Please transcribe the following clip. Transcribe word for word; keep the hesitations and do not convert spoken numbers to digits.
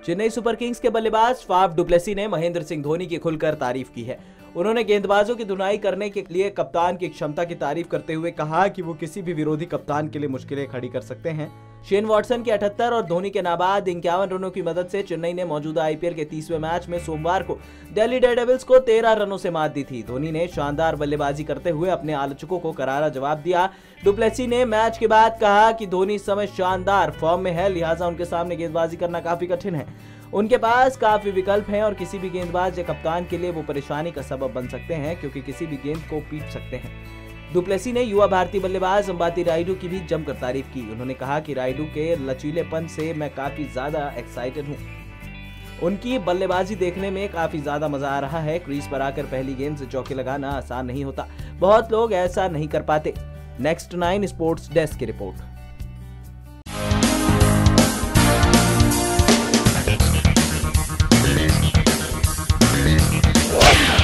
Chennai super Kings के बल्लेबाज Faf du Plessis ने महेंद्र सिंह धोनी की खुलकर तारीफ की है। उन्होंने गेंदबाजों की धुनाई करने के लिए कप्तान की क्षमता की तारीफ करते हुए कहा कि वो किसी भी विरोधी कप्तान के लिए मुश्किलें खड़ी कर सकते हैं। शेन वॉटसन के अठहत्तर और धोनी के नाबाद इक्यावन रनों की मदद से चेन्नई ने मौजूदा आईपीएल के तीसवें मैच में सोमवार को दिल्ली डेयरडेविल्स को तेरह रनों से मात दी थी। धोनी ने शानदार बल्लेबाजी करते हुए अपने आलोचकों को करारा जवाब दिया। डुप्लेसी ने मैच के बाद कहा कि धोनी इस समय शानदार फॉर्म में है, लिहाजा उनके सामने गेंदबाजी करना काफी कठिन है। उनके पास काफी विकल्प हैं और किसी भी गेंदबाज या कप्तान के लिए वो परेशानी का सबब बन सकते हैं, क्योंकि किसी भी गेंद को पीट सकते हैं। डुप्लेसी ने युवा भारतीय बल्लेबाज अंबाती रायडू की भी जमकर तारीफ की। उन्होंने कहा कि रायडू के लचीलेपन से मैं काफी ज्यादा एक्साइटेड हूं। उनकी बल्लेबाजी देखने में काफी ज्यादा मजा आ रहा है। क्रीज पर आकर पहली गेंद से चौके लगाना आसान नहीं होता, बहुत लोग ऐसा नहीं कर पाते। नेक्स्ट नाइन स्पोर्ट्स डेस्क की रिपोर्ट। Yeah.